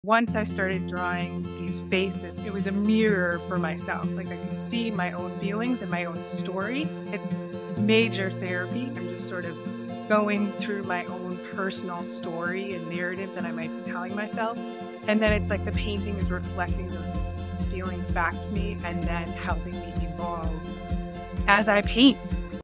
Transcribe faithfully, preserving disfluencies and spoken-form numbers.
Once I started drawing these faces, it was a mirror for myself. Like I could see my own feelings and my own story. It's major therapy. I'm just sort of going through my own personal story and narrative that I might be telling myself. And then it's like the painting is reflecting those feelings back to me and then helping me evolve as I paint.